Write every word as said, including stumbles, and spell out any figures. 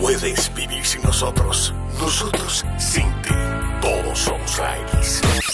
puedes vivir sin nosotros. Nosotros sin ti. Todos somos la X.